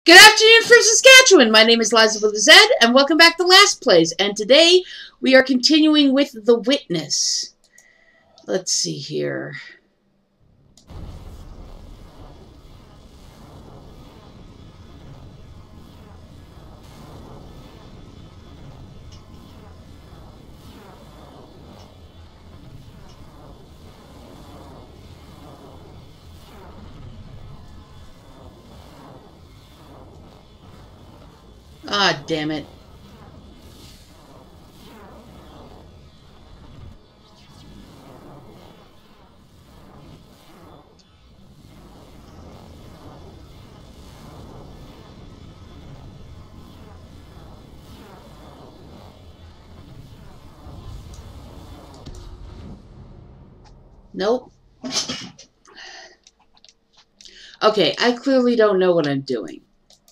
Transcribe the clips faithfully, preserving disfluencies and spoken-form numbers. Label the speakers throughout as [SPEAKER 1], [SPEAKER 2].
[SPEAKER 1] Good afternoon from Saskatchewan. My name is LizaWithaZed, and welcome back to LastPlays. And today we are continuing with The Witness. Let's see here. Ah, damn it. Nope. Okay, I clearly don't know what I'm doing.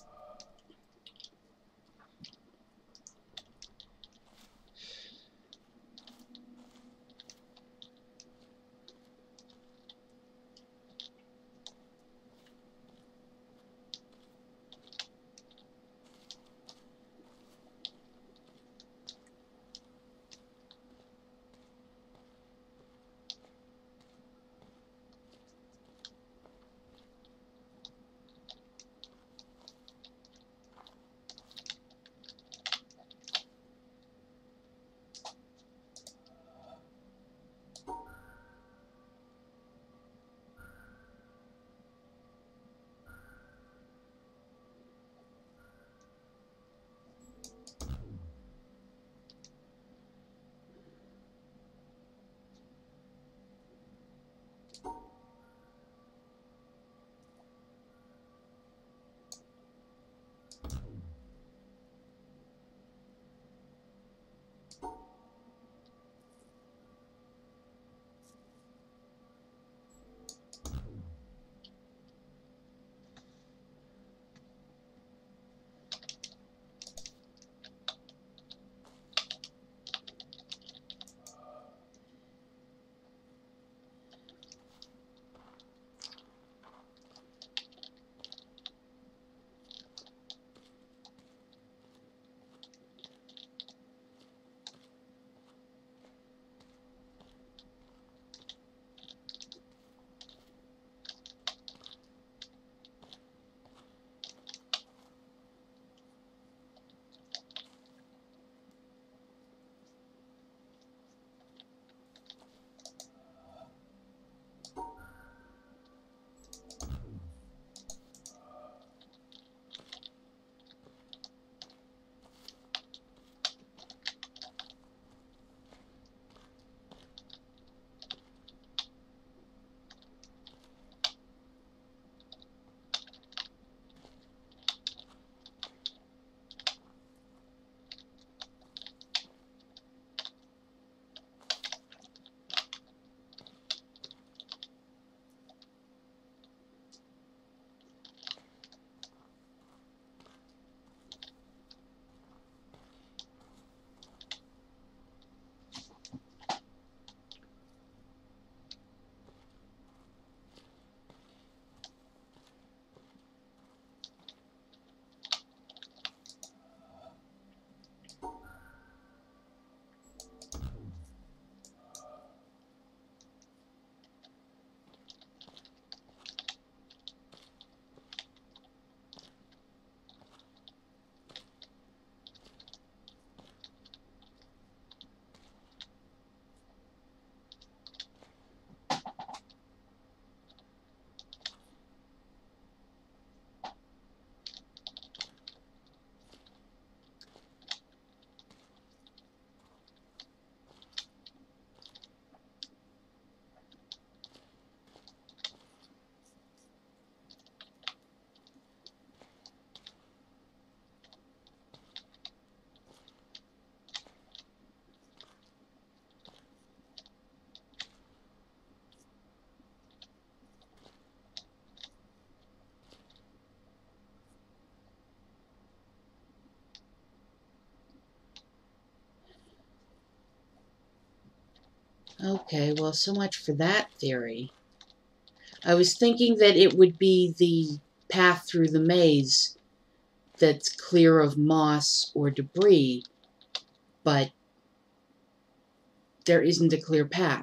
[SPEAKER 1] Okay, well, so much for that theory. I was thinking that it would be the path through the maze, that's clear of moss or debris, but there isn't a clear path.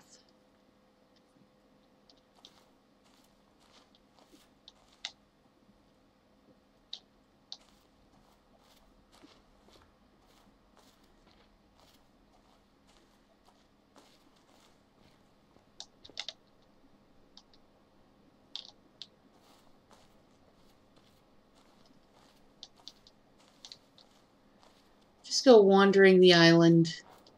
[SPEAKER 1] Just go wandering the island.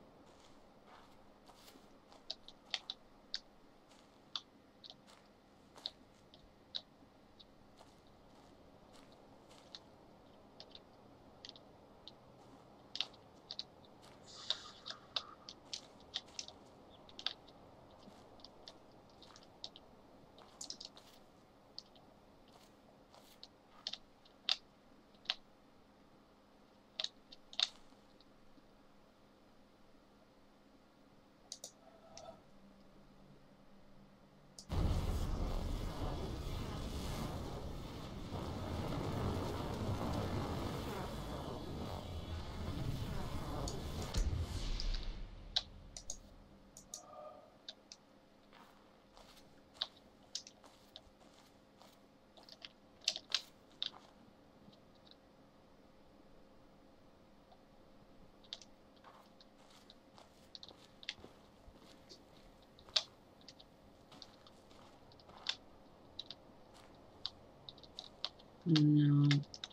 [SPEAKER 1] No.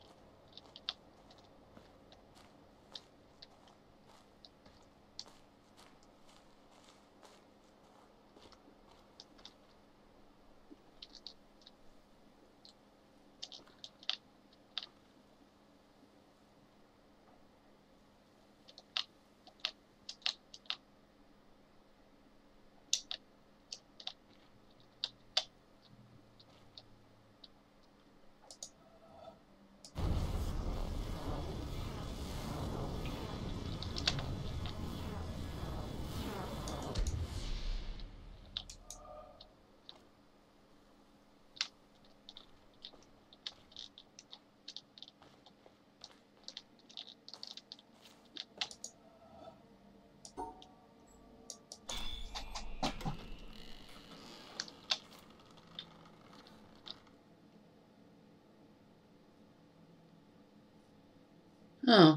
[SPEAKER 1] Oh.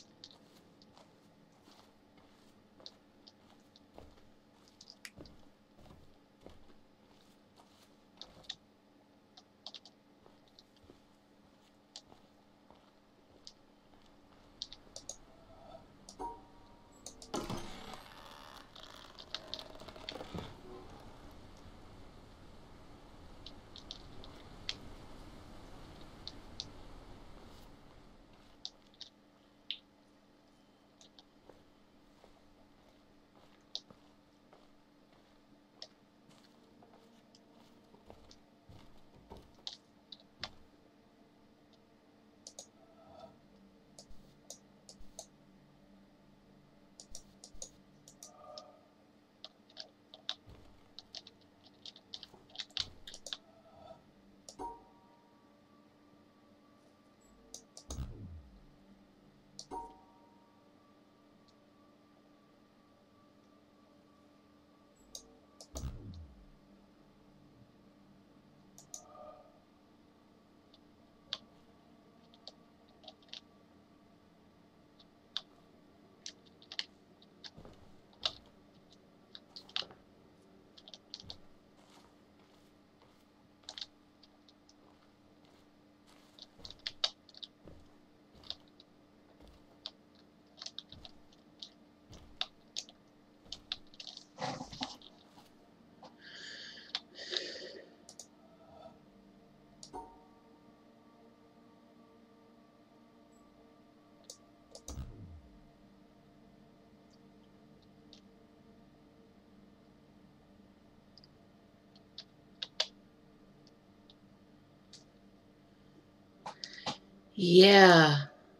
[SPEAKER 1] Yeah.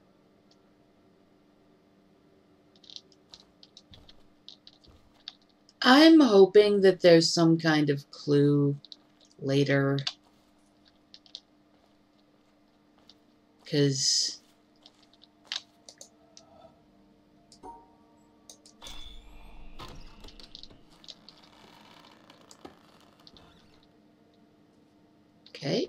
[SPEAKER 1] I'm hoping that there's some kind of clue later. Because Okay.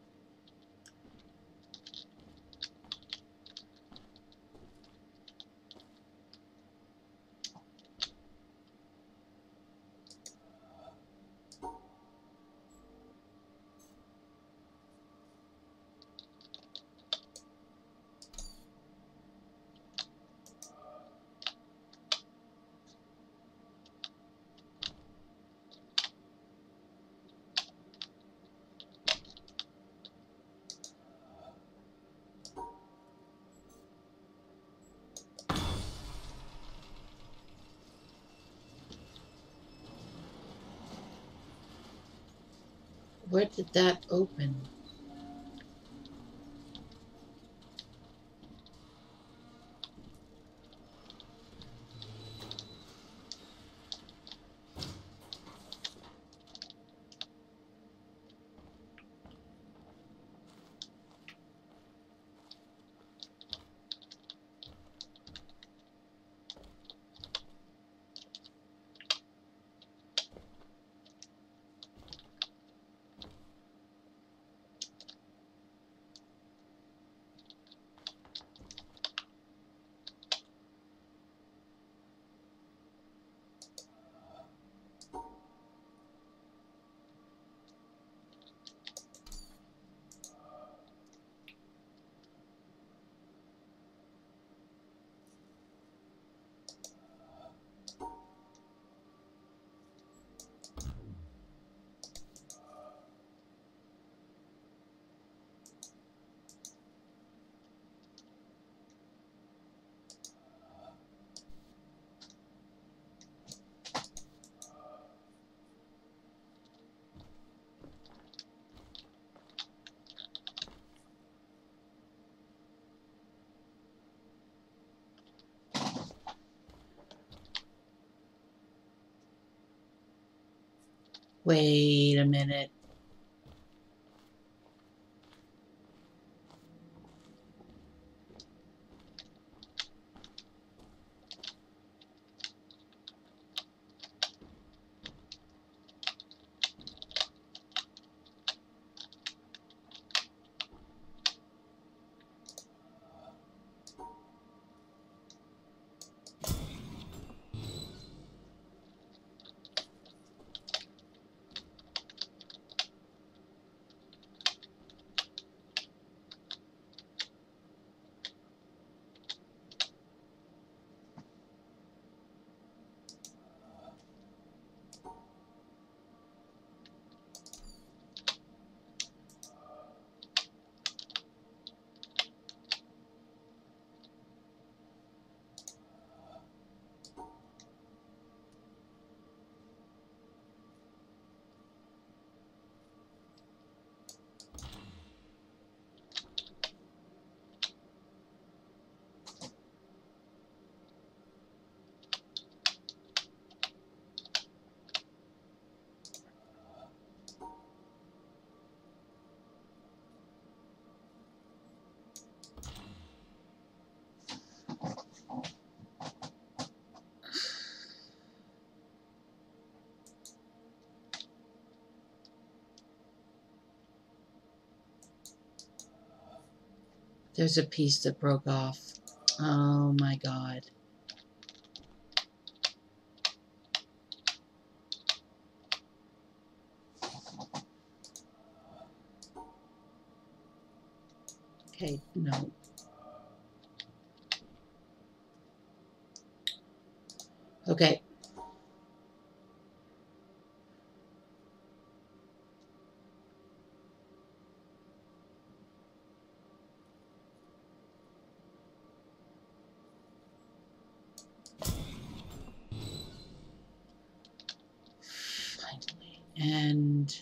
[SPEAKER 1] Where did that open? Wait a minute. There's a piece that broke off. Oh my God. Okay, no. Okay. Finally. And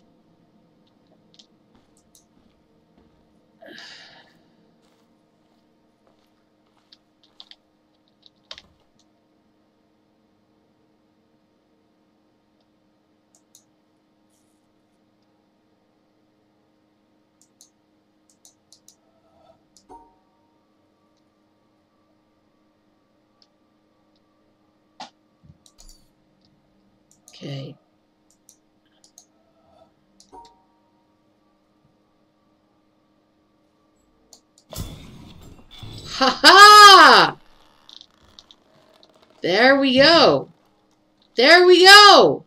[SPEAKER 1] okay. Ha ha! There we go. There we go.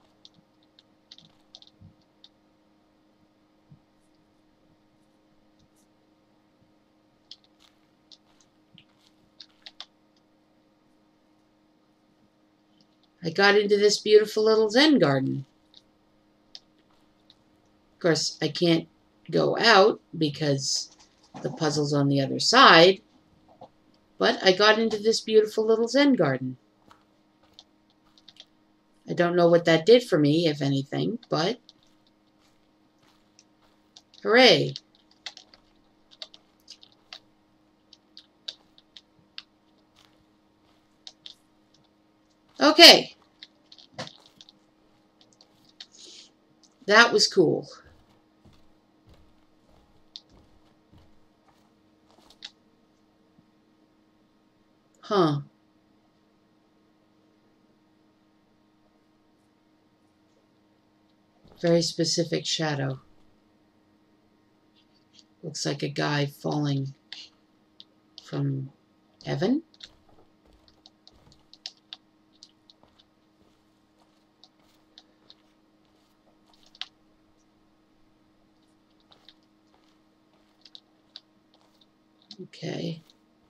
[SPEAKER 1] I got into this beautiful little Zen garden. Of course, I can't go out because the puzzle's on the other side, but I got into this beautiful little Zen garden. I don't know what that did for me, if anything, but hooray. Okay. That was cool. Huh. Very specific shadow. Looks like a guy falling from heaven. Okay.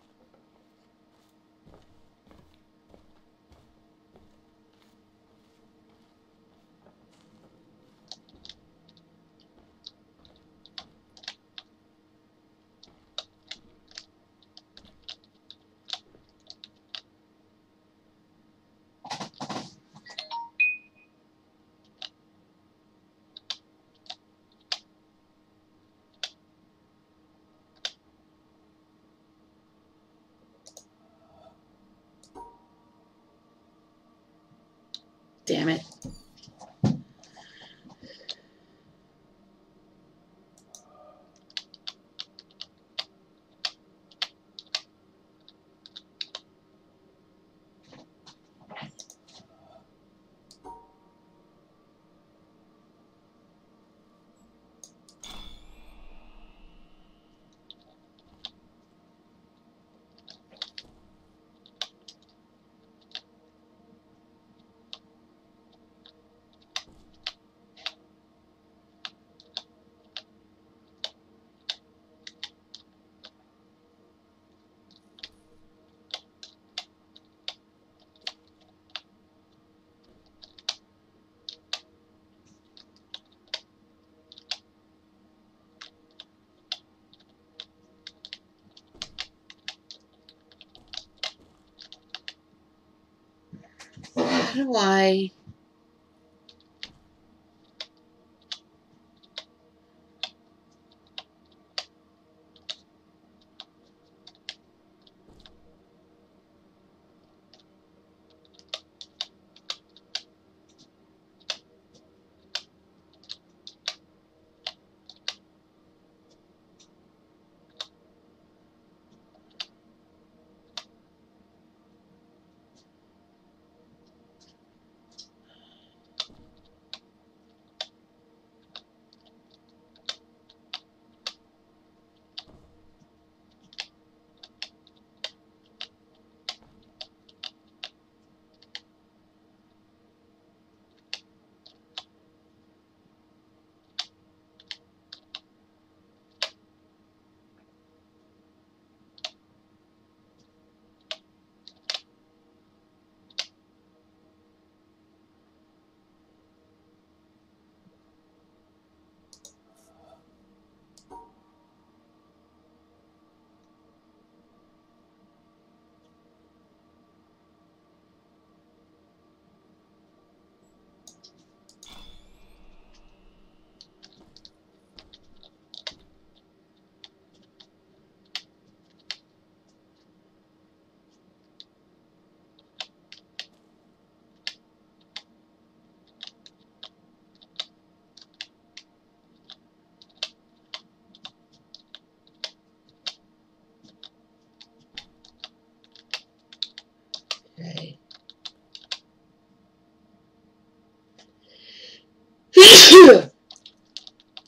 [SPEAKER 1] Damn it. How do I... Okay.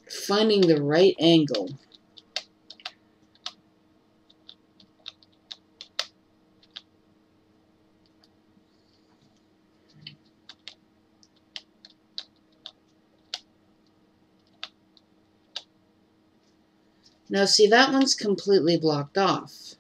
[SPEAKER 1] Finding the right angle. Now, see, that one's completely blocked off.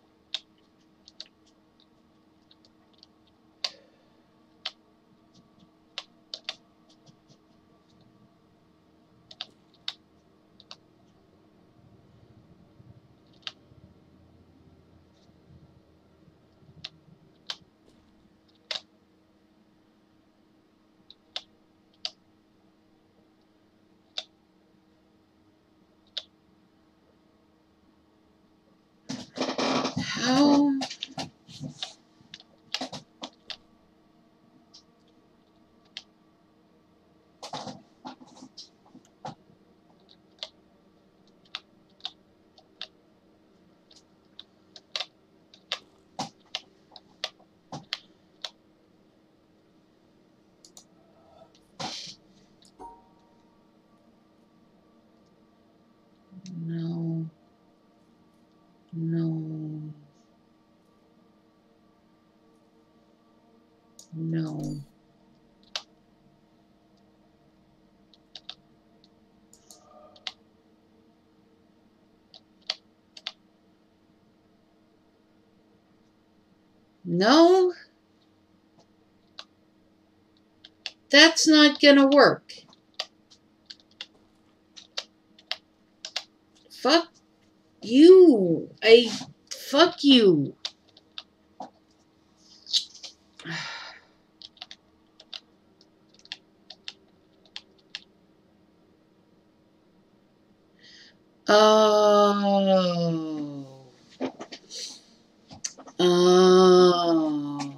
[SPEAKER 1] How? No. No. No. No. That's not gonna work. Fuck you. I... Fuck you. Oh. Oh.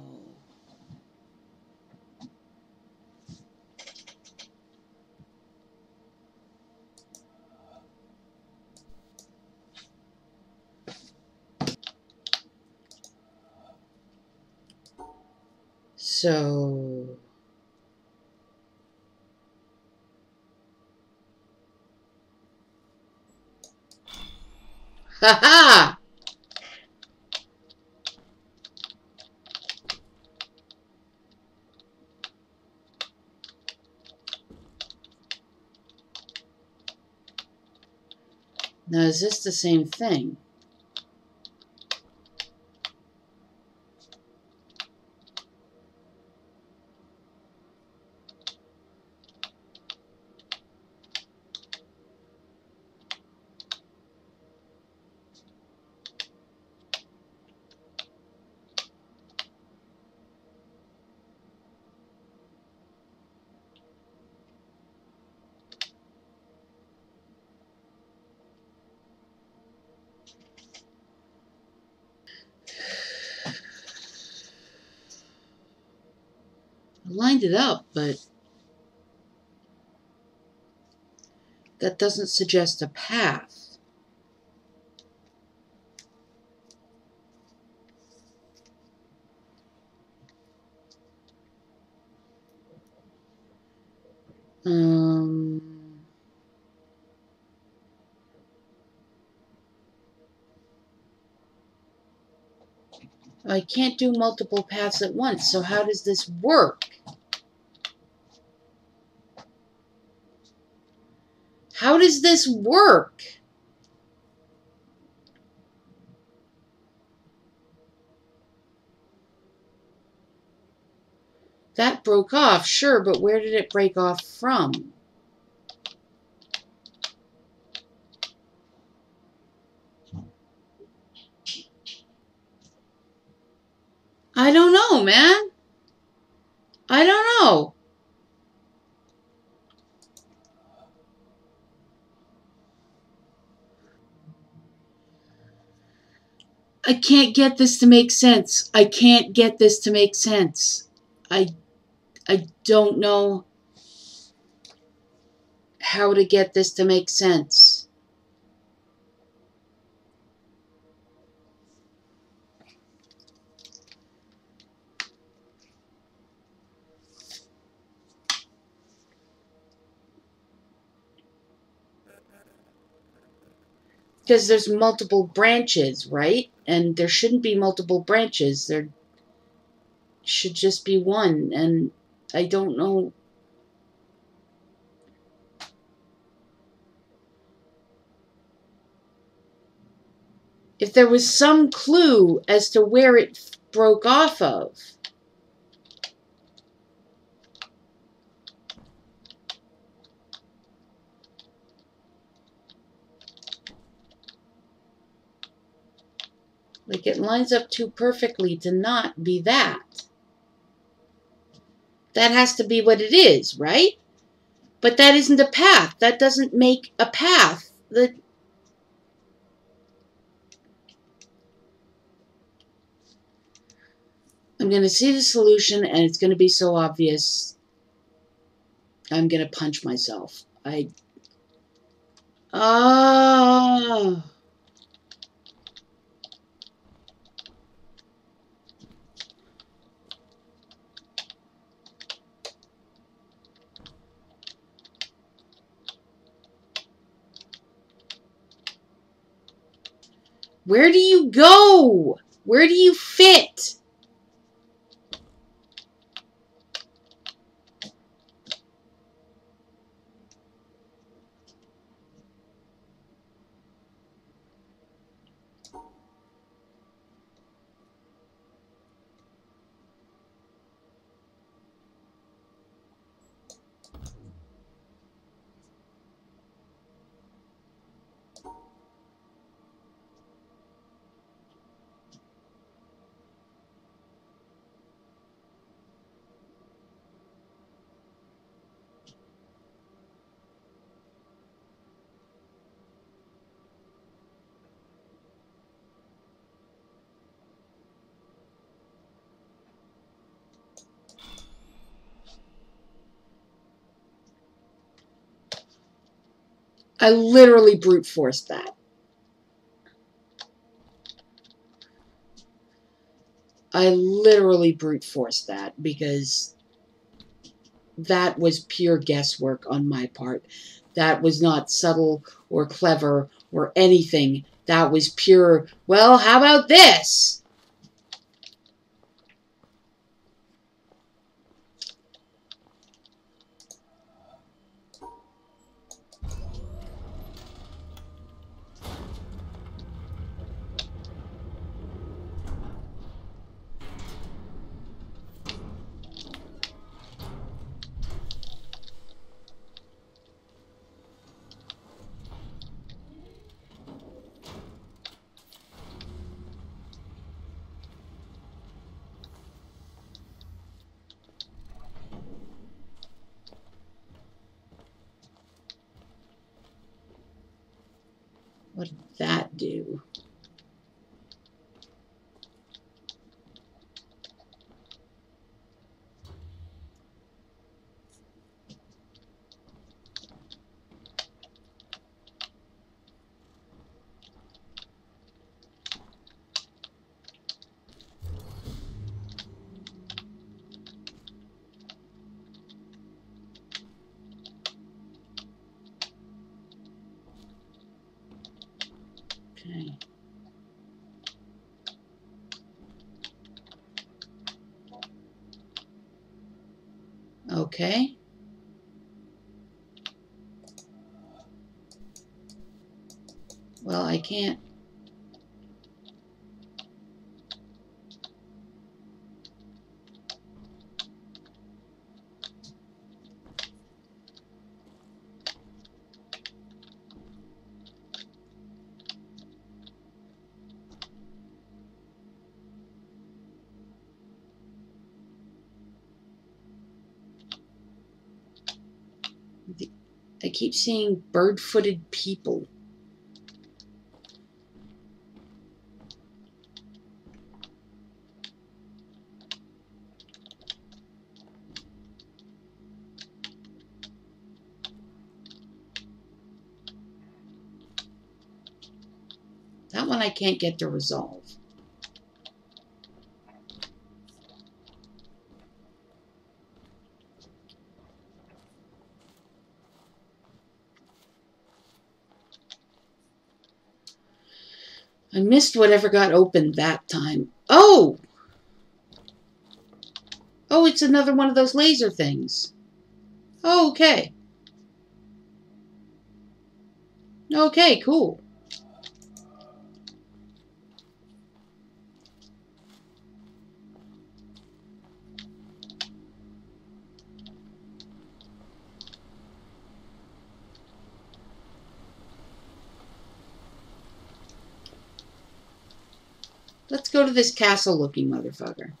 [SPEAKER 1] So... Ha ha! Now, is this the same thing? I lined it up, but that doesn't suggest a path. Um, I can't do multiple paths at once, so how does this work? How does this work? That broke off, sure, but where did it break off from? I don't know, man. I don't know. I can't get this to make sense. I can't get this to make sense. I, I don't know how to get this to make sense. Because there's multiple branches, right? And there shouldn't be multiple branches. There should just be one. And I don't know. If there was some clue as to where it broke off of. Like, it lines up too perfectly to not be that. That has to be what it is, right? But that isn't a path. That doesn't make a path. That I'm going to see the solution, and it's going to be so obvious. I'm going to punch myself. I... Oh... Where do you go? Where do you fit? I literally brute forced that. I literally brute forced that because that was pure guesswork on my part. That was not subtle or clever or anything. That was pure, well, how about this? What did that do? Okay. Okay. Well, I can't. I keep seeing bird-footed people. That one I can't get to resolve. I missed whatever got opened that time. Oh! Oh, it's another one of those laser things. Oh, okay. Okay, cool. Let's go to this castle-looking motherfucker.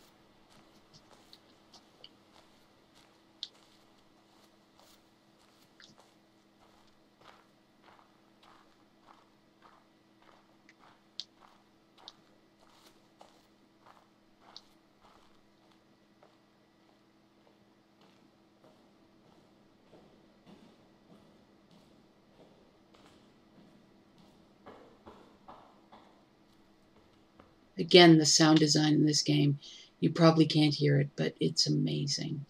[SPEAKER 1] Again, the sound design in this game, you probably can't hear it, but it's amazing.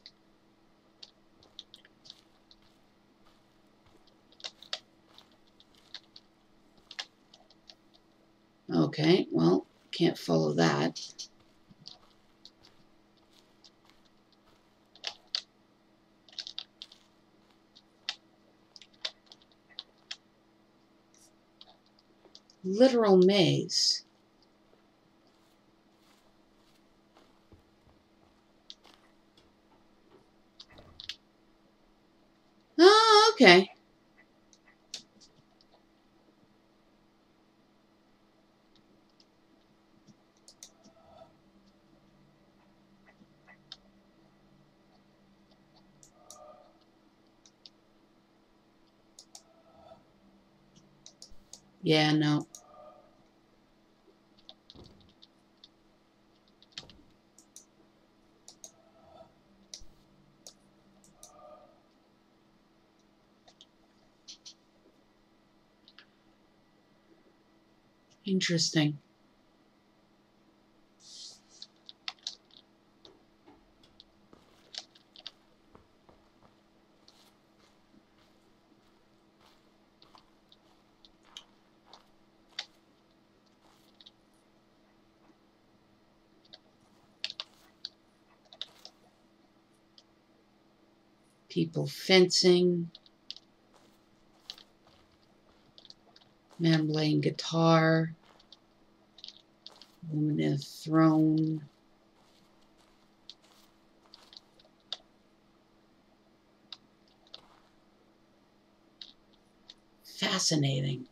[SPEAKER 1] Okay, well, can't follow that. Literal maze. Oh, okay. Yeah, no. Interesting. People fencing. Man playing guitar. Woman in a throne. Fascinating.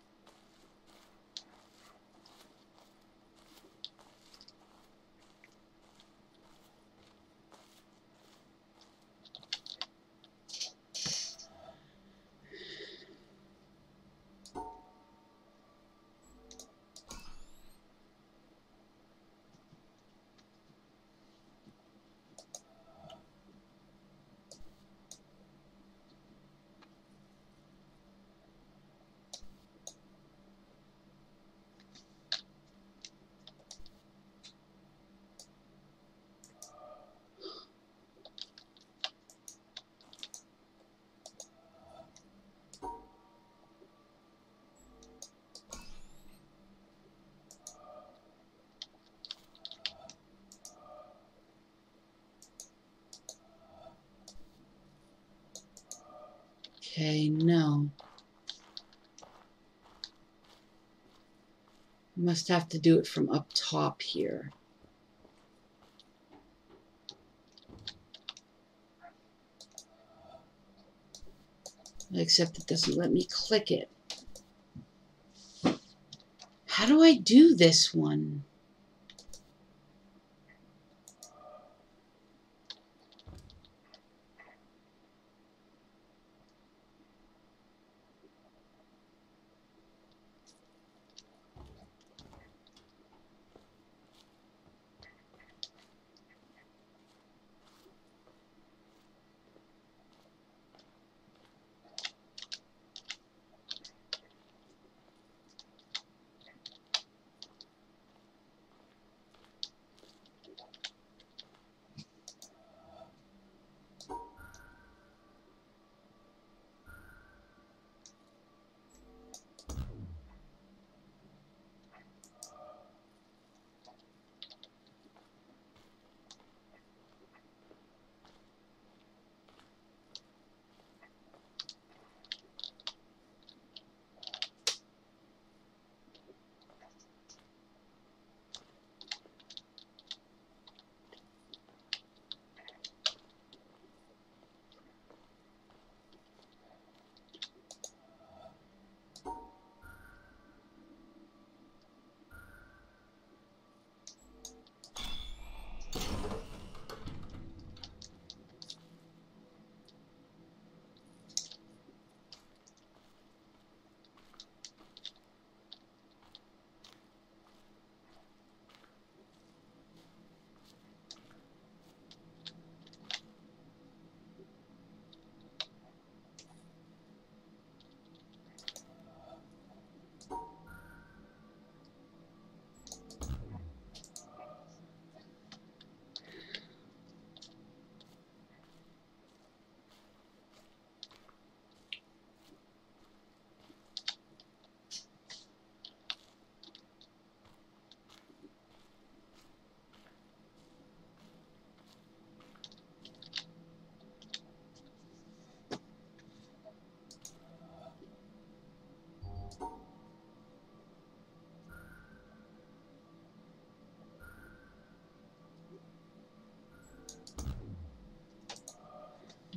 [SPEAKER 1] Okay, no. Must have to do it from up top here. Except it doesn't let me click it. How do I do this one?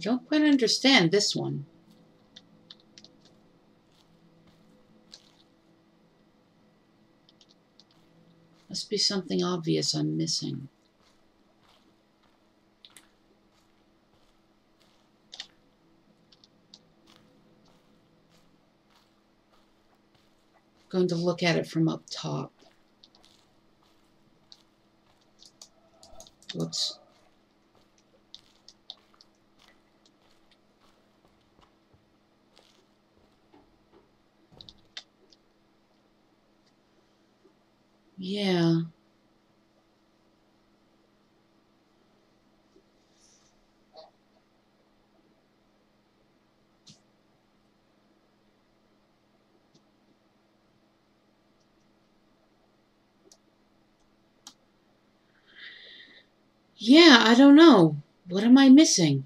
[SPEAKER 1] I don't quite understand this one. Must be something obvious I'm missing. Going to look at it from up top. Whoops. Yeah. Yeah, I don't know. What am I missing?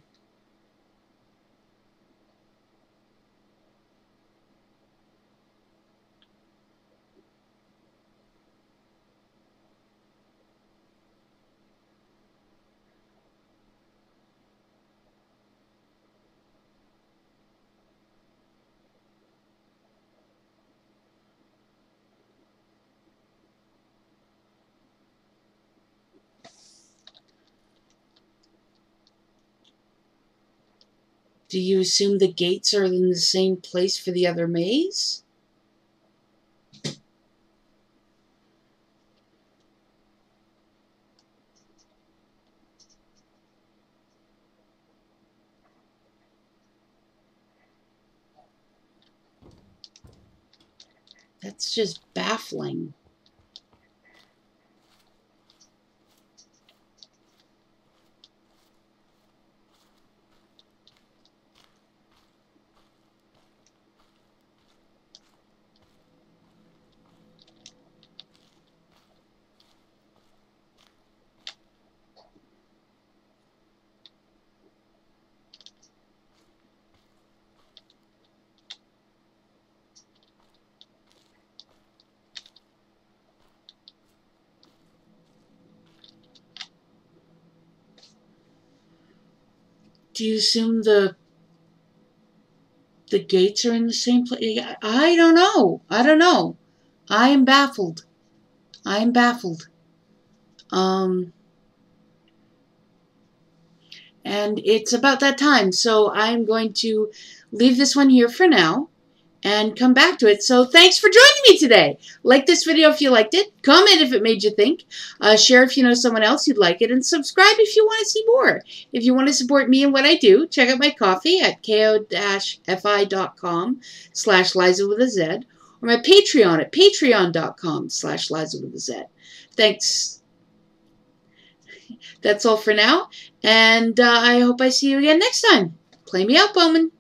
[SPEAKER 1] Do you assume the gates are in the same place for the other maze? That's just baffling. Do you assume the the gates are in the same place? I don't know. I don't know. I am baffled. I am baffled. Um, and it's about that time, so I'm going to leave this one here for now and come back to it. So thanks for joining me today. Like this video if you liked it. Comment if it made you think. Uh, share if you know someone else who'd like it. And subscribe if you want to see more. If you want to support me and what I do, check out my coffee at ko-fi.com slash LizaWithaZed or my Patreon at patreon.com slash LizaWithaZed. Thanks. That's all for now. And uh, I hope I see you again next time. Play me out, Bowman.